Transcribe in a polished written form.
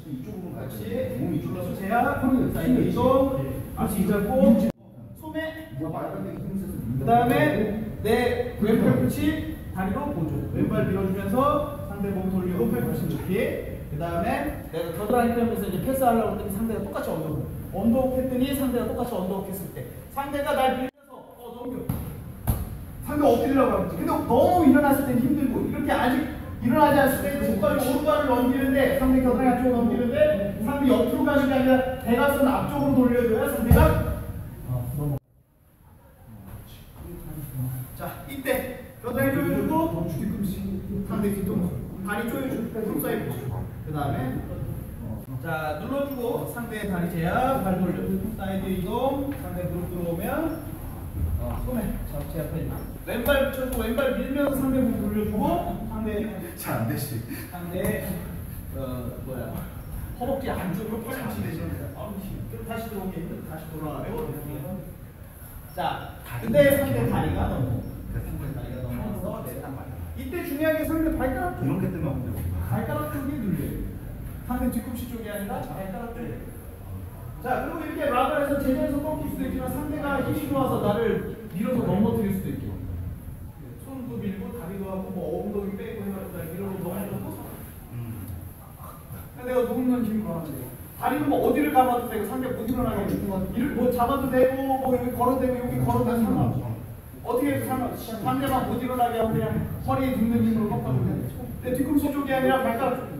이쪽으로 같이 몸이 눌러서 제야 사이드 이동 앞이 잡고 소매 그 다음에 내 왼팔 끝이 다리로 보조 왼발 밀어주면서 상대 몸 돌리고 팔꿈치 높이 그 다음에 내가 겨드랑이 펴면서 이제 패스하려고 했더니 상대가 똑같이 언더훅 했더니 상대가 똑같이 언더훅 했을 때 상대가 날 밀면서 넘겨 상대 엎드리려고 하겠지. 근데 너무 일어났을 땐 힘들고 이렇게 아직 일어나지 않았을 때 왼발이 오른발을 넘기는데 상대 겨드랑이 안쪽으로 넘기는데 상대 옆으로 가는 게 아니라 대각선 앞쪽으로 돌려줘야 상대가 넘어. 자 이때 겨드랑이 조여주고 상대 뒤통수 다리 조여주고 품 사이드 그 다음에 자 눌러주고 상대 다리 제압 발 돌려 사이드 이동 상대 무릎 들어오면 소매 잡지 앞에 왼발 붙여주고 왼발 밀면서 상대 무릎 돌려주고 상대 잘 안 되시. 상대 허벅지 안쪽으로 팔꿈치 내시는데 그럼 다시 들어오게 다시 돌아가요. 자 근데 상대 다리가 넘어서 이때 중요한 게 상대 발가락 쪽 이런 게 뜨면 안 돼요. 발가락 쪽이 눌려요. 상대 뒤꿈치 쪽이 아니라 발가락 쪽이에요. 자 그리고 이렇게 락을 해서 제자리에서 꺾일 수도 있지만 상대가 힘이 좋아서 나를 밀어서 넘어뜨릴 수도 있고 손도 밀고 다리도 하고 뭐 엉덩이 빼고 해가지고 밀어서 넘어뜨려도 내가 놓는 힘으로 하면 돼요. 다리는 뭐 어디를 감아도 되고 상대 못 일어나게 뭐 잡아도 되고 뭐 여기 걸어도 되고 여기 걸어도 상관없어. 어떻게 해도 상관없어. 상대방 못 일어나게 하고 그냥 허리에 눕는 힘으로 꺾어도 돼. 내 뒤꿈치 쪽이 아니라 발가락 쪽.